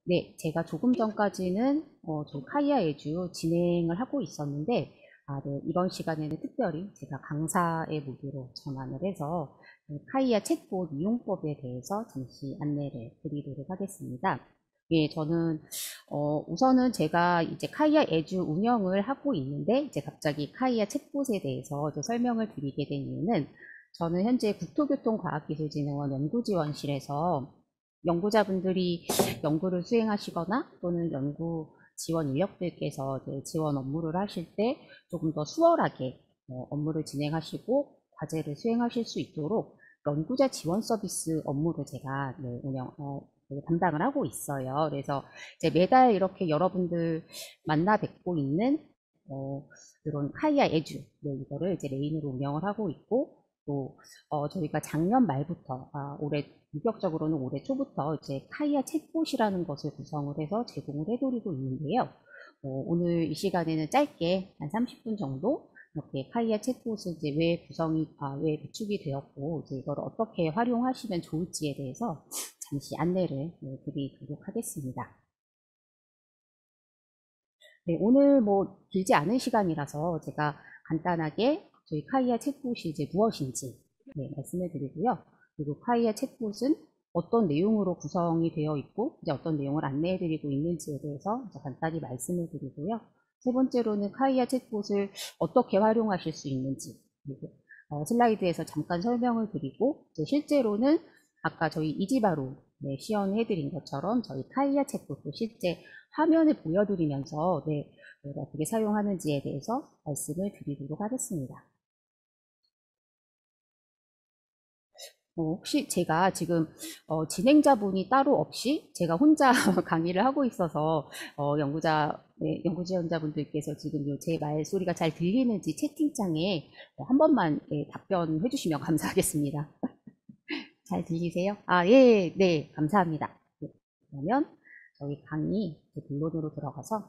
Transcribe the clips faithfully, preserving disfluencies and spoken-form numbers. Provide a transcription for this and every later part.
네, 제가 조금 전까지는 어, 저 카이아 에듀 진행을 하고 있었는데, 아, 네, 이번 시간에는 특별히 제가 강사의 모드로 전환을 해서 그 카이아 챗봇 이용법에 대해서 잠시 안내를 드리도록 하겠습니다. 예, 저는 어, 우선은 제가 이제 카이아 에듀 운영을 하고 있는데, 이제 갑자기 카이아 챗봇에 대해서 이제 설명을 드리게 된 이유는, 저는 현재 국토교통과학기술진흥원 연구지원실에서 연구자분들이 연구를 수행하시거나 또는 연구 지원 인력들께서 이제 지원 업무를 하실 때 조금 더 수월하게 어, 업무를 진행하시고 과제를 수행하실 수 있도록 연구자 지원 서비스 업무를 제가 네, 운영 어, 네, 담당을 하고 있어요. 그래서 이제 매달 이렇게 여러분들 만나 뵙고 있는 어, 이런 카이아 에듀 네, 이거를 이제 메인으로 운영을 하고 있고, 또 어, 저희가 작년 말부터 아, 올해 본격적으로는 올해 초부터 이제 카이아 챗봇이라는 것을 구성을 해서 제공을 해드리고 있는데요. 어, 오늘 이 시간에는 짧게 한 삼십 분 정도 이렇게 카이아 챗봇을 이제 왜 구성이 아, 왜 구축이 되었고 이제 이걸 어떻게 활용하시면 좋을지에 대해서 잠시 안내를 네, 드리도록 하겠습니다. 네, 오늘 뭐 길지 않은 시간이라서 제가 간단하게 저희 카이아 챗봇이 이제 무엇인지 네, 말씀을 드리고요. 그리고 카이아 챗봇은 어떤 내용으로 구성이 되어 있고 이제 어떤 내용을 안내해 드리고 있는지에 대해서 이제 간단히 말씀을 드리고요. 세 번째로는 카이아 챗봇을 어떻게 활용하실 수 있는지, 그리고 어, 슬라이드에서 잠깐 설명을 드리고 이제 실제로는 아까 저희 이지바로 네, 시연해 드린 것처럼 저희 카이아 챗봇도 실제 화면을 보여드리면서 네, 저희가 어떻게 사용하는지에 대해서 말씀을 드리도록 하겠습니다. 어, 혹시 제가 지금 어, 진행자분이 따로 없이 제가 혼자 강의를 하고 있어서 어, 연구자, 네, 연구지원자분들께서 지금 제 말소리가 잘 들리는지 채팅창에 어, 한 번만 예, 답변해 주시면 감사하겠습니다. 잘 들리세요? 아, 예, 네, 감사합니다. 네, 그러면 저희 강의 본론으로 들어가서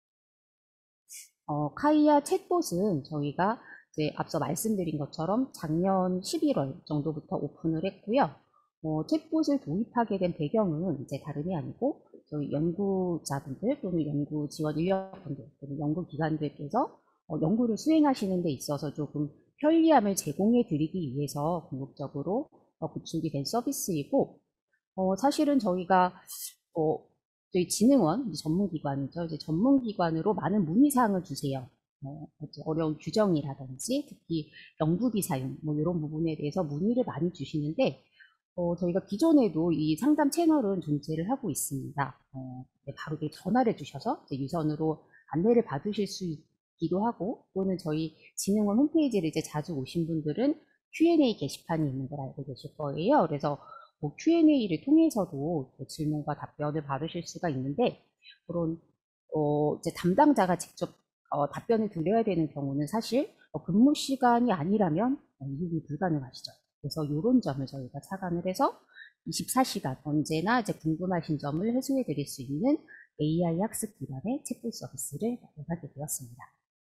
어, 카이아 챗봇은 저희가 이제 앞서 말씀드린 것처럼 작년 십일월 정도부터 오픈을 했고요. 어, 챗봇을 도입하게 된 배경은 이제 다름이 아니고 저희 연구자분들 또는 연구 지원 인력분들 또는 연구기관들께서 어, 연구를 수행하시는 데 있어서 조금 편리함을 제공해 드리기 위해서 궁극적으로 어, 구축이 된 서비스이고, 어, 사실은 저희가 어, 저희 진흥원 전문기관이죠. 이제 전문기관으로 많은 문의사항을 주세요. 어, 어려운 규정이라든지 특히 연구비 사용 뭐 이런 부분에 대해서 문의를 많이 주시는데, 어, 저희가 기존에도 이 상담 채널은 존재를 하고 있습니다. 어, 네, 바로 전화를 주셔서 이제 유선으로 안내를 받으실 수 있기도 하고, 또는 저희 진흥원 홈페이지를 이제 자주 오신 분들은 큐앤에이 게시판이 있는 걸 알고 계실 거예요. 그래서 뭐 큐앤에이를 통해서도 질문과 답변을 받으실 수가 있는데, 그런 어, 이제 담당자가 직접 어, 답변을 드려야 되는 경우는 사실 어, 근무 시간이 아니라면 어, 이용이 불가능하시죠. 그래서 이런 점을 저희가 차관을 해서 이십사 시간 언제나 이제 궁금하신 점을 해소해 드릴 수 있는 에이아이 학습 기반의 챗봇 서비스를 마련하게 되었습니다.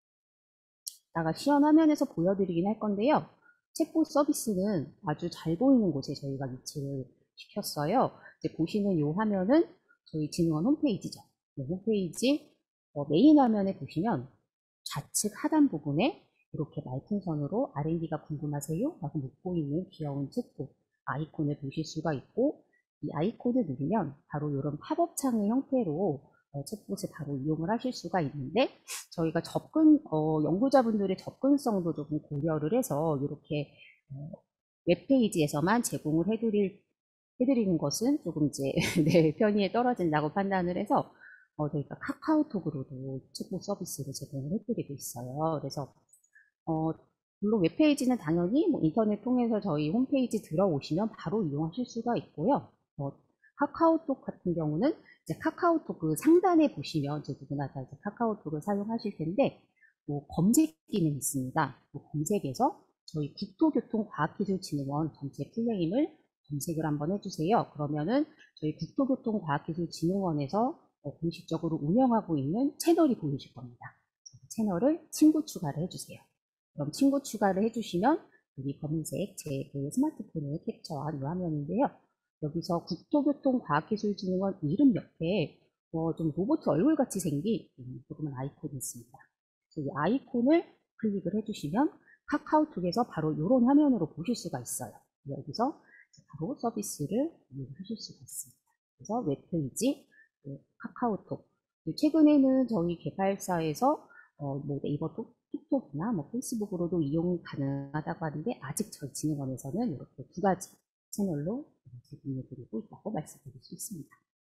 이따가 시연 화면에서 보여드리긴 할 건데요. 챗봇 서비스는 아주 잘 보이는 곳에 저희가 위치를 시켰어요. 이제 보시는 이 화면은 저희 진흥원 홈페이지죠. 네, 홈페이지 어, 메인 화면에 보시면 좌측 하단 부분에 이렇게 말풍선으로 알앤디가 궁금하세요? 라고 묻고 있는 귀여운 챗봇 아이콘을 보실 수가 있고, 이 아이콘을 누르면 바로 이런 팝업 창의 형태로 어, 챗봇을 바로 이용을 하실 수가 있는데, 저희가 접근, 어, 연구자분들의 접근성도 조금 고려를 해서 이렇게 어, 웹페이지에서만 제공을 해드릴, 해드리는 것은 조금 이제 네, 편의에 떨어진다고 판단을 해서 어, 저희가 카카오톡으로도 챗봇 서비스를 제공을 해드리고 있어요. 그래서 어, 물론 웹페이지는 당연히 뭐 인터넷 통해서 저희 홈페이지 들어오시면 바로 이용하실 수가 있고요. 어, 카카오톡 같은 경우는 이제 카카오톡 그 상단에 보시면 이제 누구나 다 이제 카카오톡을 사용하실 텐데, 뭐 검색 기능이 있습니다. 뭐 검색에서 저희 국토교통과학기술진흥원 전체 풀네임을 검색을 한번 해주세요. 그러면은 저희 국토교통과학기술진흥원에서 어, 공식적으로 운영하고 있는 채널이 보이실 겁니다. 그 채널을 친구 추가를 해주세요. 그럼 친구 추가를 해주시면 여기 검은색 제 그 스마트폰을 캡처한 이 화면인데요. 여기서 국토교통과학기술진흥원 이름 옆에 어, 좀 로봇 얼굴같이 생긴 조그만 아이콘이 있습니다. 이 아이콘을 클릭을 해주시면 카카오톡에서 바로 이런 화면으로 보실 수가 있어요. 여기서 바로 서비스를 이용하실 수가 있습니다. 그래서 웹페이지, 카카오톡. 최근에는 저희 개발사에서 어, 뭐 네이버 톡톡이나 뭐 페이스북으로도 이용 가능하다고 하는데 아직 저희 진흥원에서는 이렇게 두 가지 채널로 제공해드리고 있다고 말씀드릴 수 있습니다.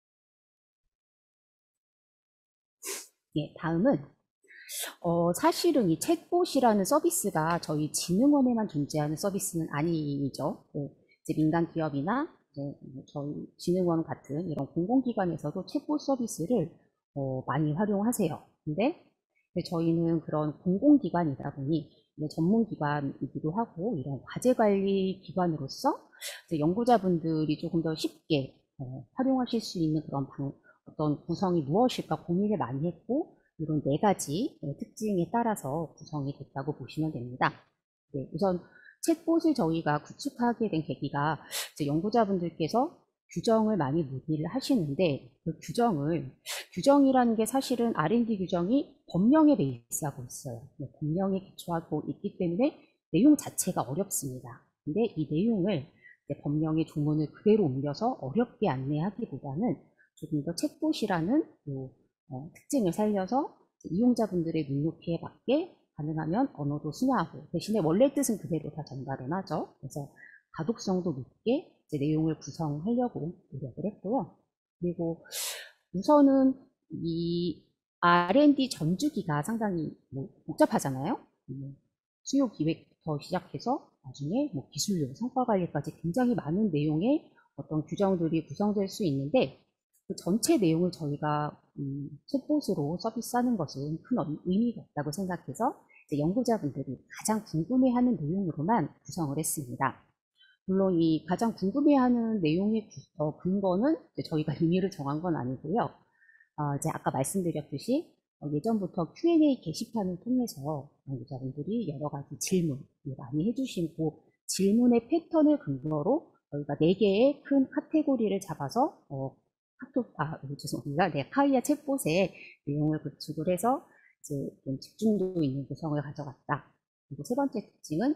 예, 다음은 어, 사실은 이 챗봇이라는 서비스가 저희 진흥원에만 존재하는 서비스는 아니죠. 네, 이제 민간 기업이나 이제 저희 진흥원 같은 이런 공공기관에서도 챗봇 서비스를 어, 많이 활용하세요. 근데 저희는 그런 공공기관이다 보니 전문기관이기도 하고 이런 과제관리 기관으로서 연구자분들이 조금 더 쉽게 어, 활용하실 수 있는 그런 방, 어떤 구성이 무엇일까 고민을 많이 했고 이런 네 가지 특징에 따라서 구성이 됐다고 보시면 됩니다. 네, 우선 챗봇을 저희가 구축하게 된 계기가 이제 연구자분들께서 규정을 많이 문의를 하시는데 그 규정을 규정이라는 게 사실은 알 앤 디 규정이 법령에 베이스하고 있어요. 법령에 기초하고 있기 때문에 내용 자체가 어렵습니다. 근데 이 내용을 법령의 조문을 그대로 옮겨서 어렵게 안내하기보다는 조금 더 챗봇이라는 어, 특징을 살려서 이용자분들의 눈높이에 맞게 가능하면 언어도 순화하고 대신에 원래 뜻은 그대로 다 전달은 하죠. 그래서 가독성도 높게 이제 내용을 구성하려고 노력을 했고요. 그리고 우선은 이 알 앤 디 전주기가 상당히 뭐 복잡하잖아요. 수요 기획부터 시작해서 나중에 뭐 기술료, 성과 관리까지 굉장히 많은 내용의 어떤 규정들이 구성될 수 있는데 그 전체 내용을 저희가 음, 챗봇으로 서비스하는 것은 큰 의미가 없다고 생각해서 이제 연구자분들이 가장 궁금해하는 내용으로만 구성을 했습니다. 물론 이 가장 궁금해하는 내용의 어, 근거는 저희가 의미를 정한 건 아니고요. 어, 이제 아까 말씀드렸듯이 어, 예전부터 큐 앤 에이 게시판을 통해서 연구자분들이 여러 가지 질문 많이 해주시고 질문의 패턴을 근거로 저희가 네 개의 큰 카테고리를 잡아서 어, 카톡, 아, 죄송합니다. 네, 카이아 챗봇의 내용을 구축을 해서 이제 좀 집중도 있는 구성을 가져갔다. 그리고 세 번째 특징은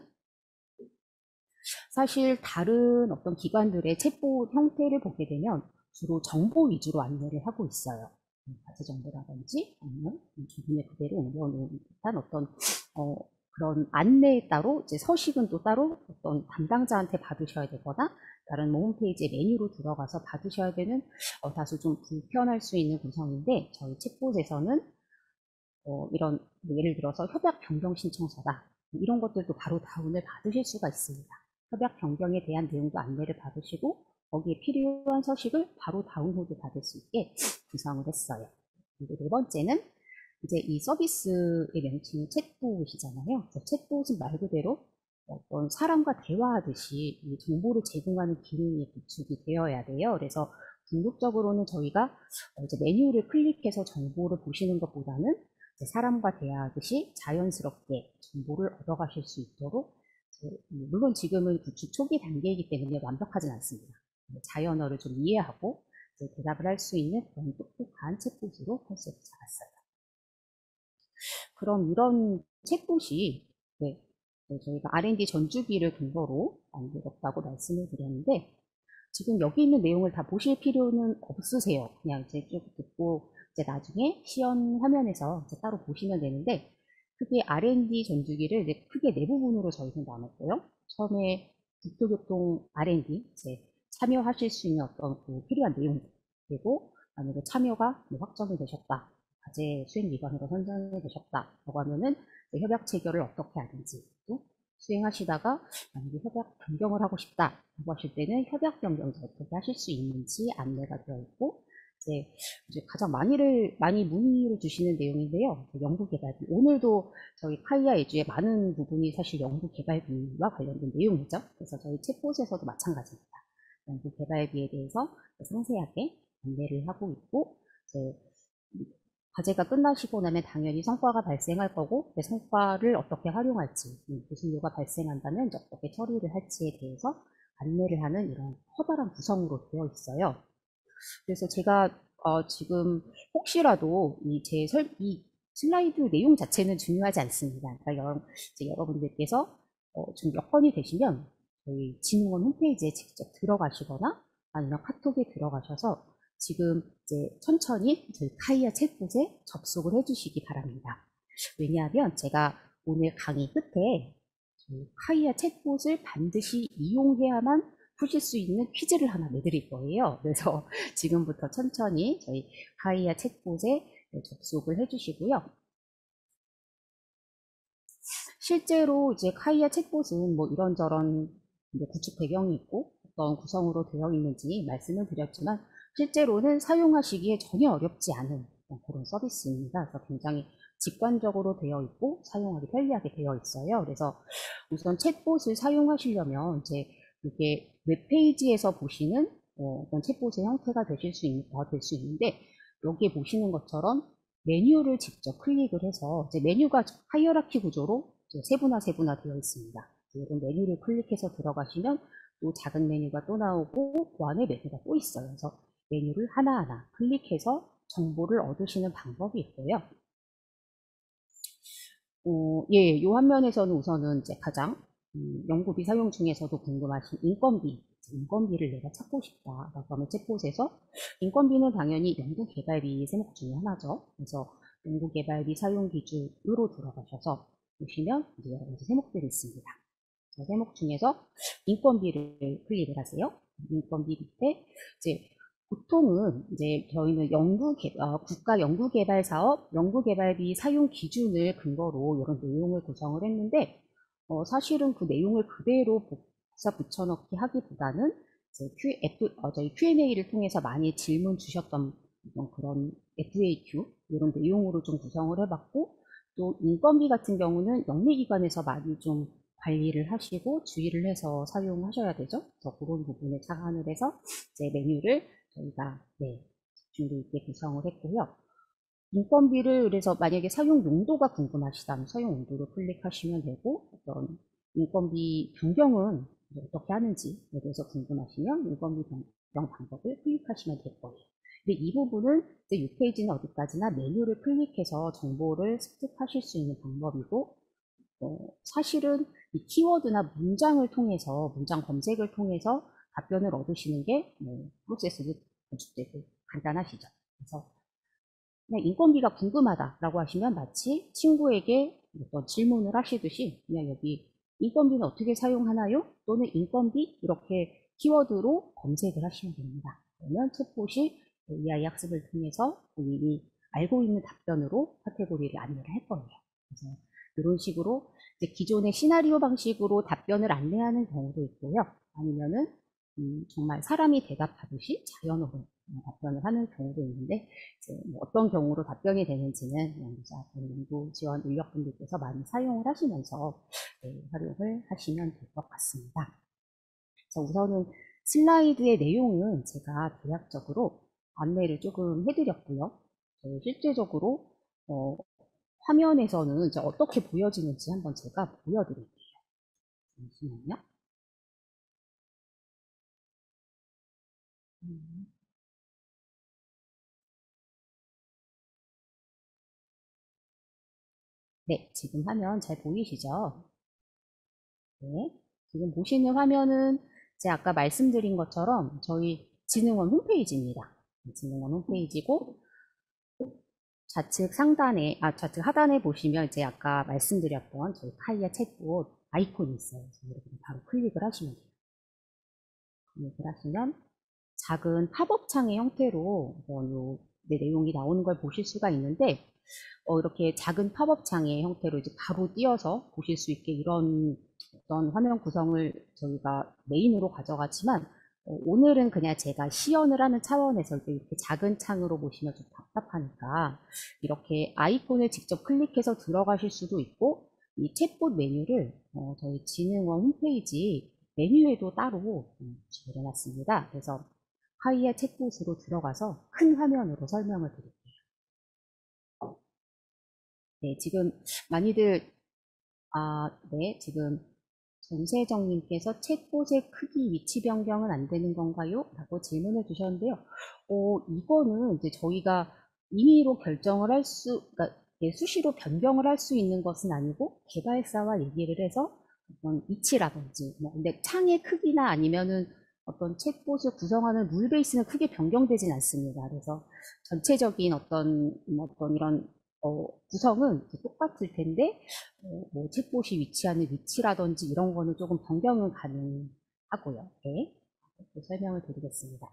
사실 다른 어떤 기관들의 챗봇 형태를 보게 되면 주로 정보 위주로 안내를 하고 있어요. 가치 정보라든지 아니면 기존에 그대로 옮겨놓은 듯한 어떤 어, 그런 안내에 따로 이제 서식은 또 따로 어떤 담당자한테 받으셔야 되거나 다른 뭐 홈페이지에 메뉴로 들어가서 받으셔야 되는 어, 다소 좀 불편할 수 있는 구성인데 저희 챗봇에서는 어, 이런 뭐 예를 들어서 협약 변경 신청서다 이런 것들도 바로 다운을 받으실 수가 있습니다. 협약 변경에 대한 내용도 안내를 받으시고 거기에 필요한 서식을 바로 다운로드 받을 수 있게 구성을 했어요. 그리고 네 번째는 이제 이 서비스의 명칭이 챗봇이잖아요. 챗봇은 말 그대로 어떤 사람과 대화하듯이 이 정보를 제공하는 기능이 구축이 되어야 돼요. 그래서 궁극적으로는 저희가 이제 메뉴를 클릭해서 정보를 보시는 것보다는 사람과 대화하듯이 자연스럽게 정보를 얻어가실 수 있도록 물론 지금은 구축 초기 단계이기 때문에 완벽하진 않습니다. 자연어를 좀 이해하고 대답을 할 수 있는 그런 똑똑한 챗봇으로 컨셉을 잡았어요. 그럼 이런 챗봇이 네, 네, 저희가 알 앤 디 전주기를 근거로 만들었다고 말씀을 드렸는데 지금 여기 있는 내용을 다 보실 필요는 없으세요. 그냥 이제 쭉 듣고 이제 나중에 시연 화면에서 이제 따로 보시면 되는데 크게 알 앤 디 전주기를 이제 크게 네 부분으로 저희는 나눴고요. 처음에 국토교통 알 앤 디 이제 참여하실 수 있는 어떤 그 필요한 내용 그리고 만약에 참여가 뭐 확정이 되셨다. 과제 수행 기관으로 선정이 되셨다라고 하면은 협약 체결을 어떻게 하는지 또 수행하시다가 만약에 협약 변경을 하고 싶다라고 하실 때는 협약 변경도 어떻게 하실 수 있는지 안내가 되어 있고 이제, 이제 가장 많이를 많이 문의를 주시는 내용인데요. 연구개발비 오늘도 저희 카이아 예주의 많은 부분이 사실 연구개발비와 관련된 내용이죠. 그래서 저희 챗봇에서도 마찬가지입니다. 연구개발비에 대해서 상세하게 안내를 하고 있고 이제 과제가 끝나시고 나면 당연히 성과가 발생할 거고 그 성과를 어떻게 활용할지 기술료가 발생한다면 어떻게 처리를 할지에 대해서 안내를 하는 이런 커다란 구성으로 되어 있어요. 그래서 제가 어, 지금 혹시라도 이 제 설, 이 슬라이드 내용 자체는 중요하지 않습니다. 그러니까 여러, 이제 여러분들께서 어, 좀 여건이 되시면 저희 진흥원 홈페이지에 직접 들어가시거나 아니면 카톡에 들어가셔서 지금 이제 천천히 저희 카이아 챗봇에 접속을 해주시기 바랍니다. 왜냐하면 제가 오늘 강의 끝에 저희 카이아 챗봇을 반드시 이용해야만 푸실 수 있는 퀴즈를 하나 내드릴 거예요. 그래서 지금부터 천천히 저희 카이아 챗봇에 접속을 해주시고요. 실제로 이제 카이아 챗봇은 뭐 이런저런 이제 구축 배경이 있고 어떤 구성으로 되어 있는지 말씀을 드렸지만 실제로는 사용하시기에 전혀 어렵지 않은 그런 서비스입니다. 그래서 굉장히 직관적으로 되어 있고 사용하기 편리하게 되어 있어요. 그래서 우선 챗봇을 사용하시려면 이제 이게 웹페이지에서 보시는 어, 어떤 챗봇의 형태가 되실 수 있, 어, 될수 있는데 여기에 보시는 것처럼 메뉴를 직접 클릭을 해서 이제 메뉴가 하이어라키 구조로 세분화 세분화 되어 있습니다. 이런 메뉴를 클릭해서 들어가시면 또 작은 메뉴가 또 나오고 그 안에 메뉴가 또 있어요. 그래서 메뉴를 하나하나 클릭해서 정보를 얻으시는 방법이 있고요. 어, 예, 요 화면에서는 우선은 이제 가장 음, 연구비 사용 중에서도 궁금하신 인건비, 인건비를 내가 찾고 싶다. 그러면 챗봇에서 인건비는 당연히 연구개발비 세목 중에 하나죠. 그래서 연구개발비 사용 기준으로 들어가셔서 보시면 이제 여러 가지 세목들이 있습니다. 세목 중에서 인건비를 클릭을 하세요. 인건비 밑에 이제 보통은 이제 저희는 연구 개, 어, 국가 연구개발 사업 연구개발비 사용 기준을 근거로 이런 내용을 구성을 했는데 어, 사실은 그 내용을 그대로 복사 붙여넣기 하기보다는 이제 Q, F, 어, 저희 큐 앤 에이를 통해서 많이 질문 주셨던 그런 에프 에이 큐 이런 내용으로 좀 구성을 해봤고 또 인건비 같은 경우는 영리기관에서 많이 좀 관리를 하시고 주의를 해서 사용하셔야 되죠. 그래서 그런 부분에 착안을 해서 이제 메뉴를 저희가 네, 집중도 있게 구성을 했고요. 인건비를 그래서 만약에 사용 용도가 궁금하시다면 사용 용도를 클릭하시면 되고 어떤 인건비 변경은 어떻게 하는지에 대해서 궁금하시면 인건비 변경 방법을 클릭하시면 될 거예요. 근데 이 부분은 이제 육 페이지는 어디까지나 메뉴를 클릭해서 정보를 습득하실 수 있는 방법이고 어, 사실은 이 키워드나 문장을 통해서 문장 검색을 통해서 답변을 얻으시는 게 뭐, 프로세스도 건축되고 간단하시죠. 그래서 그냥 인건비가 궁금하다라고 하시면 마치 친구에게 어떤 질문을 하시듯이 그냥 여기 인건비는 어떻게 사용하나요? 또는 인건비 이렇게 키워드로 검색을 하시면 됩니다. 그러면 챗봇이 에이아이 학습을 통해서 본인이 알고 있는 답변으로 카테고리를 안내를 할 거예요. 그래서 이런 식으로 이제 기존의 시나리오 방식으로 답변을 안내하는 경우도 있고요. 아니면은 음, 정말 사람이 대답하듯이 자연어로 답변을 하는 경우도 있는데 이제 뭐 어떤 경우로 답변이 되는지는 연구자, 연구 지원 인력분들께서 많이 사용을 하시면서 네, 활용을 하시면 될 것 같습니다. 그래서 우선은 슬라이드의 내용은 제가 대략적으로 안내를 조금 해드렸고요. 실제적으로 어, 화면에서는 이제 어떻게 보여지는지 한번 제가 보여드릴게요. 잠시만요. 음. 네, 지금 화면 잘 보이시죠? 네, 지금 보시는 화면은 제가 아까 말씀드린 것처럼 저희 진흥원 홈페이지입니다. 진흥원 홈페이지고 좌측 상단에, 아, 좌측 하단에 보시면 이제 아까 말씀드렸던 저희 카이아 챗봇 아이콘이 있어요. 이렇게 바로 클릭을 하시면 돼요. 클릭을 하시면 작은 팝업 창의 형태로 어, 요, 네, 내용이 나오는 걸 보실 수가 있는데 어, 이렇게 작은 팝업 창의 형태로 이제 바로 띄어서 보실 수 있게 이런 어떤 화면 구성을 저희가 메인으로 가져갔지만 어, 오늘은 그냥 제가 시연을 하는 차원에서 이렇게 작은 창으로 보시면 좀 답답하니까 이렇게 아이콘을 직접 클릭해서 들어가실 수도 있고 이 챗봇 메뉴를 어, 저희 진흥원 홈페이지 메뉴에도 따로 준비해놨습니다. 그래서 카이아 챗봇으로 들어가서 큰 화면으로 설명을 드릴게요. 네, 지금 많이들 아, 네, 지금 전세정님께서 챗봇의 크기 위치 변경은 안 되는 건가요? 라고 질문을 주셨는데요. 어, 이거는 이제 저희가 임의로 결정을 할 수, 그러니까 예, 수시로 변경을 할 수 있는 것은 아니고 개발사와 얘기를 해서 어떤 위치라든지, 뭐 근데 창의 크기나 아니면은 어떤 챗봇을 구성하는 룰 베이스는 크게 변경되진 않습니다. 그래서 전체적인 어떤 뭐 어떤 이런 어, 구성은 똑같을 텐데 어, 뭐 챗봇이 위치하는 위치라든지 이런 거는 조금 변경은 가능하고요. 네, 이렇게 설명을 드리겠습니다.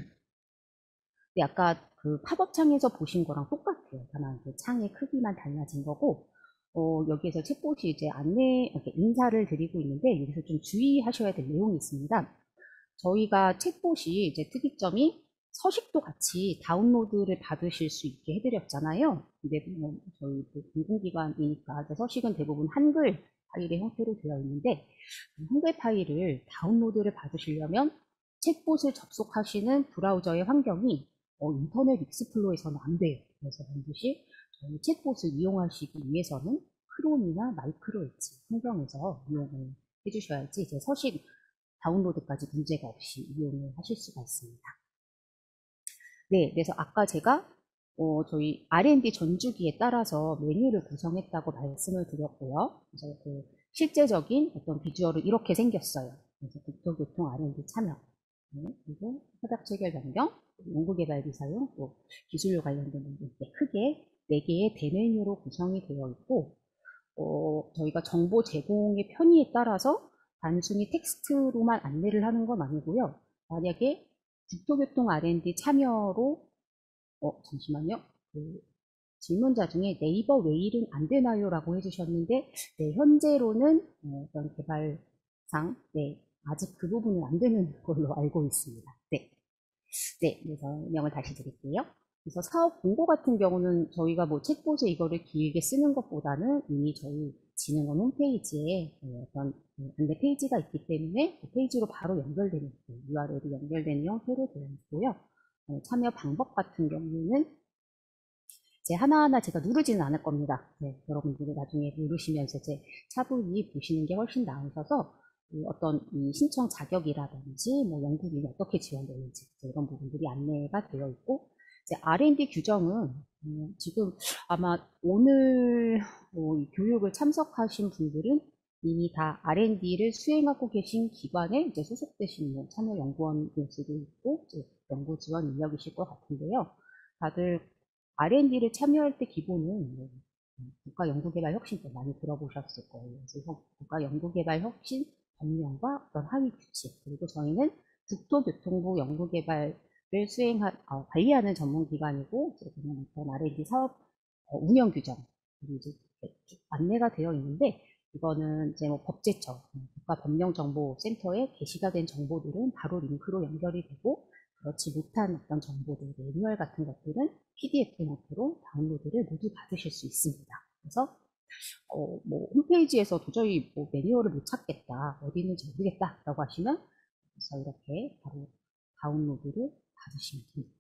근데 아까 그 팝업 창에서 보신 거랑 똑같아요. 다만 그 창의 크기만 달라진 거고, 어, 여기에서 챗봇이 이제 안내, 이렇게 인사를 드리고 있는데, 여기서 좀 주의하셔야 될 내용이 있습니다. 저희가 챗봇이 이제 특이점이 서식도 같이 다운로드를 받으실 수 있게 해드렸잖아요. 근데 뭐 저희 그 공공기관이니까 서식은 대부분 한글 파일의 형태로 되어 있는데, 한글 파일을 다운로드를 받으시려면 챗봇을 접속하시는 브라우저의 환경이 어, 인터넷 익스플로어에서는 안 돼요. 그래서 반드시 저희 챗봇을 이용하시기 위해서는 크롬이나 마이크로 엣지 환경에서 이용을 해주셔야지 이제 서식 다운로드까지 문제가 없이 이용을 하실 수가 있습니다. 네, 그래서 아까 제가 어, 저희 알 앤 디 전주기에 따라서 메뉴를 구성했다고 말씀을 드렸고요. 그래서 그 실제적인 어떤 비주얼은 이렇게 생겼어요. 그래서 국토교통 알 앤 디 참여, 네, 그리고 협약 체결 변경, 연구개발비 사용, 또 기술료 관련된 문제 크게 네 개의 대메뉴로 구성이 되어 있고, 어, 저희가 정보 제공의 편의에 따라서 단순히 텍스트로만 안내를 하는 건 아니고요. 만약에 국토교통 알 앤 디 참여로, 어, 잠시만요. 그 질문자 중에 네이버 웨일은 안 되나요? 라고 해주셨는데, 네, 현재로는 어, 어떤 개발상, 네, 아직 그 부분은 안 되는 걸로 알고 있습니다. 네. 네, 그래서 설명을 다시 드릴게요. 그래서 사업 공고 같은 경우는 저희가 뭐 챗봇에 이거를 길게 쓰는 것보다는 이미 저희 진흥원 홈페이지에 어떤 안내 페이지가 있기 때문에 그 페이지로 바로 연결되는 유 알 엘이 연결되는 형태로 되어 있고요. 참여 방법 같은 경우는 제 하나하나 제가 누르지는 않을 겁니다. 네, 여러분들이 나중에 누르시면서 제 차분히 보시는 게 훨씬 나으셔서 어떤 이 신청 자격이라든지 뭐 연구비는 어떻게 지원되는지 이런 부분들이 안내가 되어 있고, 이제 알 앤 디 규정은 음, 지금 아마 오늘 뭐 교육을 참석하신 분들은 이미 다 알 앤 디를 수행하고 계신 기관에 이제 소속되신 뭐 참여연구원일 수도 있고 연구 지원 인력이실 것 같은데요. 다들 알 앤 디를 참여할 때 기본은 뭐 국가연구개발혁신 때 많이 들어보셨을 거예요. 그래서 국가연구개발혁신 법령과 어떤 하위 규칙, 그리고 저희는 국토교통부 연구개발을 수행하, 어, 관리하는 전문기관이고, 이제 그냥 어떤 알 앤 디 사업 어, 운영 규정, 그리고 이제 쭉 안내가 되어 있는데, 이거는 이제 뭐 법제처, 국가법령정보센터에 게시가 된 정보들은 바로 링크로 연결이 되고, 그렇지 못한 어떤 정보들, 매뉴얼 같은 것들은 피 디 에프 형태로 다운로드를 모두 받으실 수 있습니다. 그래서 어, 뭐 홈페이지에서 도저히 뭐 매뉴얼을 못 찾겠다, 어디 있는지 모르겠다라고 하시면 그래서 이렇게 바로 다운로드를 받으시면 됩니다.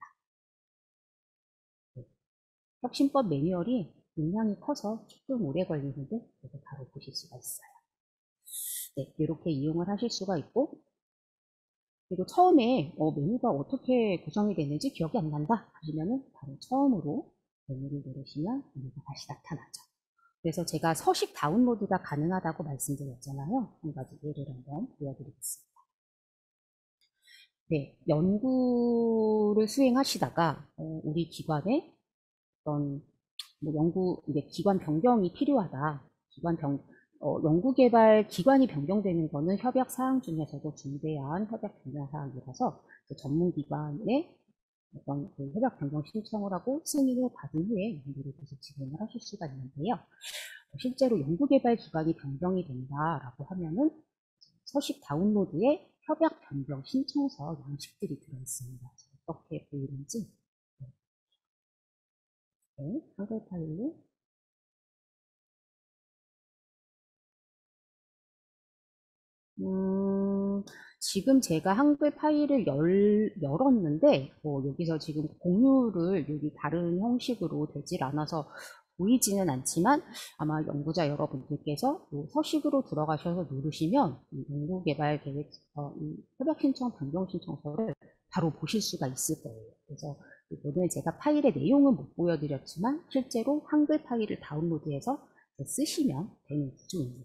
네. 혁신법 매뉴얼이 용량이 커서 조금 오래 걸리는데 그래도 바로 보실 수가 있어요. 네, 이렇게 이용을 하실 수가 있고, 그리고 처음에 어, 메뉴가 어떻게 구성이 되는지 기억이 안 난다 하시면은 바로 처음으로 메뉴를 누르시면 메뉴가 다시 나타나죠. 그래서 제가 서식 다운로드가 가능하다고 말씀드렸잖아요. 한 가지 예를 한번 보여드리겠습니다. 네, 연구를 수행하시다가 어, 우리 기관에 어떤 뭐 연구 이제 기관 변경이 필요하다. 기관 변 어, 연구개발 기관이 변경되는 거는 협약 사항 중에서도 중대한 협약 변경 사항이라서 그 전문기관에 어떤 그 협약 변경 신청을 하고 승인을 받은 후에 연구를 계속 진행을 하실 수가 있는데요. 실제로 연구개발 기관이 변경이 된다라고 하면은 서식 다운로드에 협약 변경 신청서 양식들이 들어있습니다. 어떻게 보이는지 네, 한글 파일로 음, 지금 제가 한글 파일을 열, 열었는데, 어, 여기서 지금 공유를 여기 다른 형식으로 되질 않아서, 보이지는 않지만 아마 연구자 여러분들께서 요 서식으로 들어가셔서 누르시면 이 연구개발 계획 어, 이 협약 신청 변경 신청서를 바로 보실 수가 있을 거예요. 그래서 오늘 제가 파일의 내용은 못 보여드렸지만 실제로 한글 파일을 다운로드해서 쓰시면 되는 구조입니다.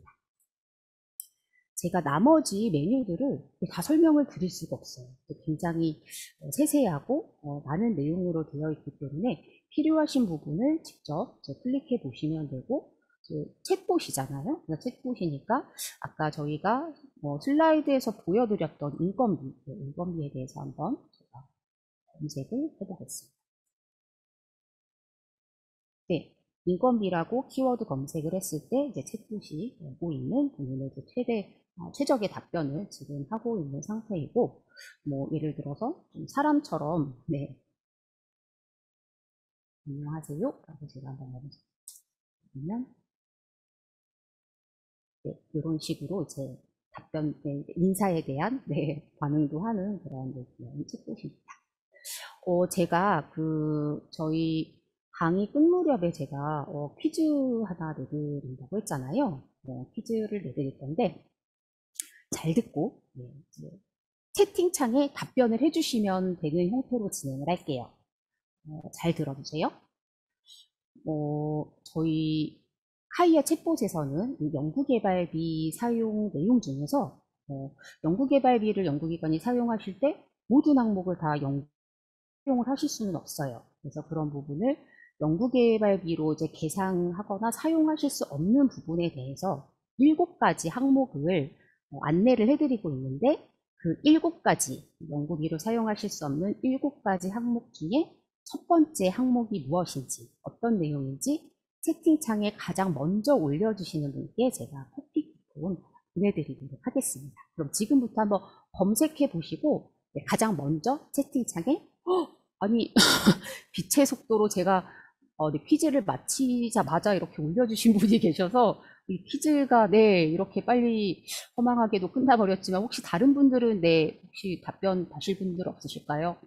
제가 나머지 메뉴들을 다 설명을 드릴 수가 없어요. 굉장히 세세하고 어, 많은 내용으로 되어 있기 때문에 필요하신 부분을 직접 클릭해 보시면 되고, 챗봇이잖아요. 챗봇이니까 아까 저희가 어, 슬라이드에서 보여드렸던 인건비, 인건비에 대해서 한번 제가 검색을 해보겠습니다. 네, 인건비라고 키워드 검색을 했을 때 이제 챗봇이 오고 있는 본인의 최대 어, 최적의 답변을 지금 하고 있는 상태이고, 뭐 예를 들어서 좀 사람처럼 네, 안녕하세요 라고 제가 한번 해보면 네, 이런 식으로 이제 답변, 네, 인사에 대한 네, 반응도 하는 그런 챗봇입니다. 어, 제가 그 저희 강의 끝 무렵에 제가 어, 퀴즈 하나 내드린다고 했잖아요. 어, 퀴즈를 내드릴 건데 잘 듣고 네, 채팅창에 답변을 해주시면 되는 형태로 진행을 할게요. 어, 잘 들어주세요. 어, 저희 카이아 챗봇에서는 이 연구개발비 사용 내용 중에서 어, 연구개발비를 연구기관이 사용하실 때 모든 항목을 다 연, 사용을 하실 수는 없어요. 그래서 그런 부분을 연구개발비로 이제 계상하거나 사용하실 수 없는 부분에 대해서 일곱 가지 항목을 어, 안내를 해드리고 있는데, 그 일곱 가지 연구비로 사용하실 수 없는 일곱 가지 항목 중에 첫 번째 항목이 무엇인지, 어떤 내용인지 채팅창에 가장 먼저 올려주시는 분께 제가 커피 쿠폰 보내드리도록 하겠습니다. 그럼 지금부터 한번 검색해 보시고 네, 가장 먼저 채팅창에 허! 아니 빛의 속도로 제가 어, 네, 퀴즈를 마치자마자 이렇게 올려주신 분이 계셔서 이 퀴즈가 네 이렇게 빨리 허망하게도 끝나버렸지만, 혹시 다른 분들은 네 혹시 답변 다실 분들 없으실까요?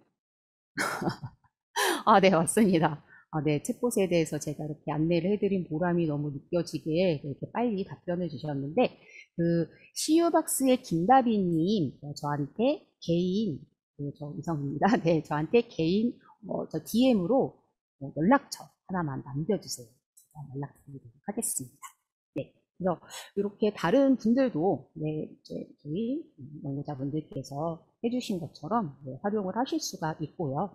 아, 네, 맞습니다. 아, 네, 챗봇에 대해서 제가 이렇게 안내를 해드린 보람이 너무 느껴지게 이렇게 빨리 답변을 주셨는데, 그, 씨유박스의 김다비님, 어, 저한테 개인, 그, 저 이성입니다. 네, 저한테 개인, 어, 저 디엠으로 연락처 하나만 남겨주세요. 연락드리도록 하겠습니다. 네. 그래서 이렇게 다른 분들도 네, 이제 저희 연구자분들께서 해주신 것처럼 네, 활용을 하실 수가 있고요.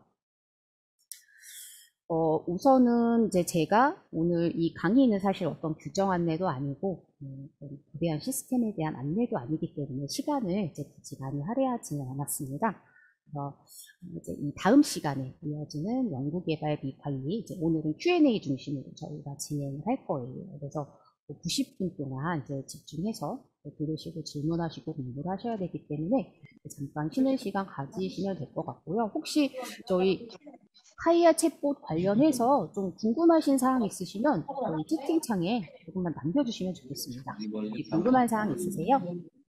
어, 우선은 이제 제가 오늘 이 강의는 사실 어떤 규정 안내도 아니고, 음, 거대한 시스템에 대한 안내도 아니기 때문에 시간을 이제 굳이 많이 할애하지는 않았습니다. 그래서 이제 이 다음 시간에 이어지는 연구개발비 관리, 이제 오늘은 큐 앤 에이 중심으로 저희가 진행을 할 거예요. 그래서 구십 분 동안 이제 집중해서 들으시고 질문하시고 공부를 하셔야 되기 때문에 잠깐 쉬는 시간 가지시면 될 것 같고요. 혹시 저희 카이아 챗봇 관련해서 좀 궁금하신 사항 있으시면 저희 채팅창에 조금만 남겨주시면 좋겠습니다. 궁금한 사항 있으세요?